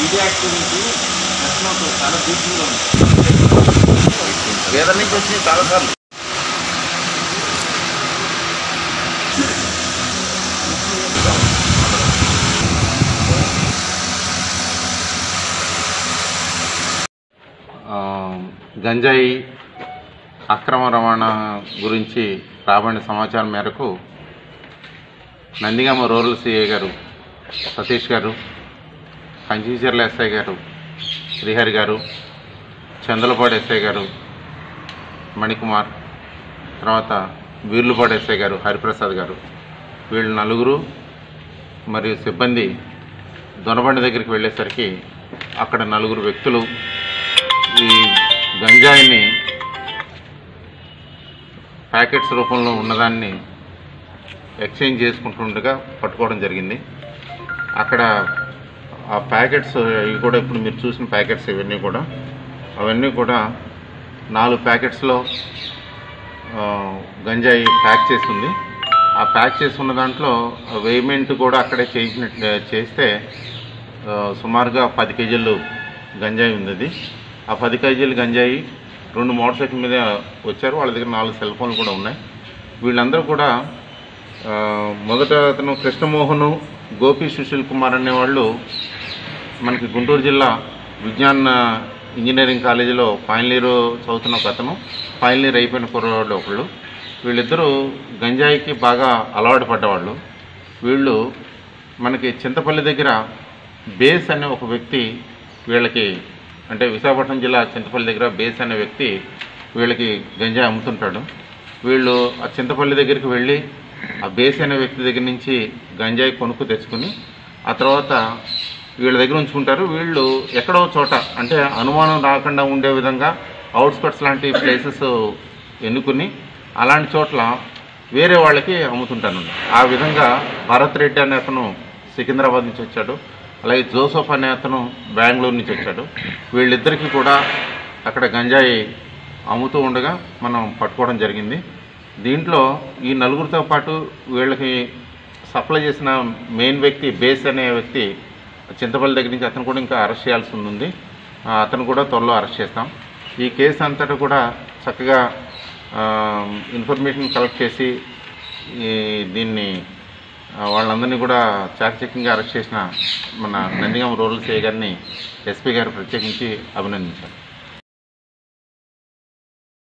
Media act నుంచి చాలా బ్యూటిఫుల్గా ఉంది. వేదన నుంచి వచ్చింది చాలాసార్లు. గంజాయి అక్రమ రవాణా గురించి రాబడిన సమాచారం మేరకు నందిగామ రూరల్ సిఐ గారు సతీష్ గారు, కంచిచర్ల ఎస్ఐ గారు శ్రీహరి గారు, చందలపాడు ఎస్ఐ గారు మణికుమార్, తర్వాత వీర్లుపాడు ఎస్ఐ గారు హరిప్రసాద్ గారు, వీళ్ళు నలుగురు మరియు సిబ్బంది దొనబండి దగ్గరికి వెళ్ళేసరికి అక్కడ నలుగురు వ్యక్తులు ఈ గంజాయిని ప్యాకెట్స్ రూపంలో ఉన్నదాన్ని ఎక్స్చేంజ్ చేసుకుంటుండగా పట్టుకోవడం జరిగింది. అక్కడ ఆ ప్యాకెట్స్ ఇవి కూడా ఇప్పుడు మీరు చూసిన ప్యాకెట్స్ అవన్నీ కూడా 4 ప్యాకెట్స్లో గంజాయి ప్యాక్ చేసి ఉంది. ఆ ప్యాక్ చేసి ఉన్న దాంట్లో వేమెంట్ కూడా అక్కడే చేస్తే సుమారుగా 10 కేజీలు గంజాయి ఉంది. అది ఆ 10 కేజీలు గంజాయి 2 మోటార్ సైకిల్ మీద వచ్చారు. వాళ్ళ దగ్గర 4 సెల్ ఫోన్లు కూడా ఉన్నాయి. వీళ్ళందరూ కూడా మొదట అతను కృష్ణమోహను, గోపి సుశీల్ కుమార్ అనేవాళ్ళు మనకి గుంటూరు జిల్లా విజ్ఞాన్ ఇంజనీరింగ్ కాలేజీలో ఫైనల్ ఇయర్ చదువుతున్న ఒక అతను, ఫైనల్ ఇయర్ అయిపోయిన కుర్రవాళ్ళు ఒకళ్ళు. వీళ్ళిద్దరూ గంజాయికి బాగా అలవాటు పడ్డవాళ్ళు. వీళ్ళు మనకి చింతపల్లి దగ్గర బేస్ అనే ఒక వ్యక్తి వీళ్ళకి, అంటే విశాఖపట్నం జిల్లా చింతపల్లి దగ్గర బేస్ అనే వ్యక్తి వీళ్ళకి గంజాయి అమ్ముతుంటాడు. వీళ్ళు ఆ చింతపల్లి దగ్గరికి వెళ్ళి ఆ బేస్ అనే వ్యక్తి దగ్గర నుంచి గంజాయి కొనుక్కు తెచ్చుకుని ఆ తర్వాత వీళ్ళ దగ్గర ఉంచుకుంటారు. వీళ్ళు ఎక్కడో చోట, అంటే అనుమానం రాకుండా ఉండే విధంగా అవుట్స్కట్స్ లాంటి ప్లేసెస్ ఎన్నుకుని అలాంటి చోట్ల వేరే వాళ్ళకి అమ్ముతుంటాను. ఆ విధంగా భరత్ రెడ్డి అనే అతను సికింద్రాబాద్ నుంచి వచ్చాడు, అలాగే జోసఫ్ అనే అతను బెంగళూరు నుంచి వచ్చాడు. వీళ్ళిద్దరికీ కూడా అక్కడ గంజాయి అమ్ముతూ ఉండగా మనం పట్టుకోవడం జరిగింది. దీంట్లో ఈ నలుగురితో పాటు వీళ్ళకి సప్లై చేసిన మెయిన్ వ్యక్తి బేస్ అనే వ్యక్తి చింతపల్లి దగ్గర నుంచి అతను కూడా ఇంకా అరెస్ట్ చేయాల్సి ఉంది. అతను కూడా త్వరలో అరెస్ట్ చేస్తాం. ఈ కేసు అంతటా కూడా చక్కగా ఇన్ఫర్మేషన్ కలెక్ట్ చేసి దీన్ని వాళ్ళందరినీ కూడా చాకచక్యంగా అరెస్ట్ చేసిన మన నందిగామ రూరల్ సిఐ గారిని ఎస్పీ గారు ప్రత్యేకించి అభినందించారు.